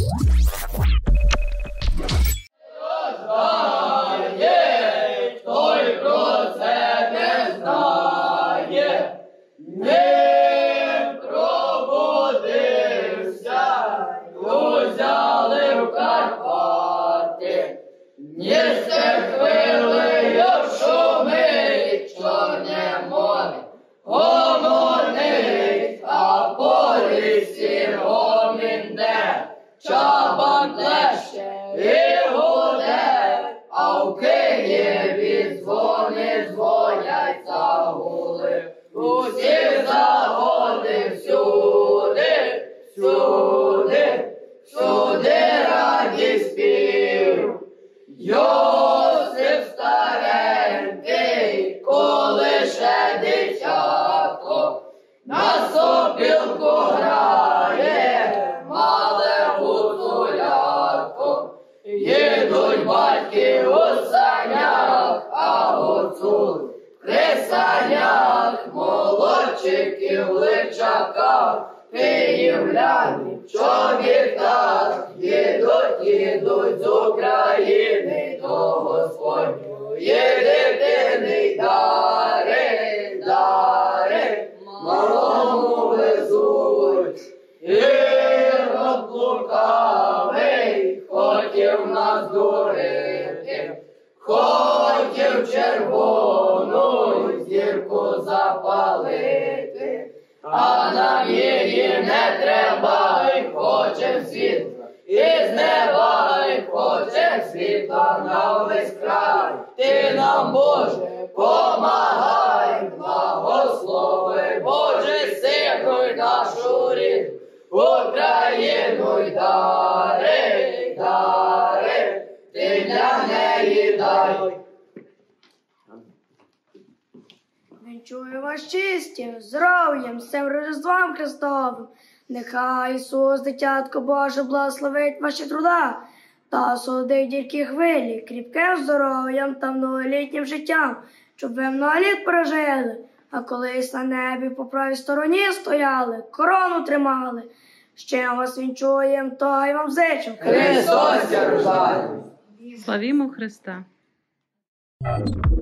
Чабан плеще і гуде, а в Києві дзвони дзвонять загули. Усі загони всюди, всюди, всюди раді спів. Йосип старенький, коли ще дитятко, на сопілку грає, мале гуцулятко. Їдуть батьки у санях, а гуцули при санях, молодчики в личаках, київляни в чобітах. Їдуть з України до Господньої дитини, дари, дари малому везуть. Ірод лукавий хотів нас дурити, хотів червону зірку запалити, а нам її не треба, й хочем світла із неба, й хочем світла на весь край. Ти нам, Боже, помагай, благослови, Боже, силуй нашу рідну Україну, й дари, дари, ти для неї дай. Вінчую вас чистім, здоров'ям, з цим Рождеством Христовим. Нехай Ісус, дитятко Боже, благословить ваші труда та осолодить гіркі хвилі, кріпким здоров'ям та многолітнім життям, щоб ви много літ прожили, а колись на небі по правій стороні стояли, корону тримали. З чим вас вінчуєм, того й вам зичим. Христос рождає! Славімо Христа!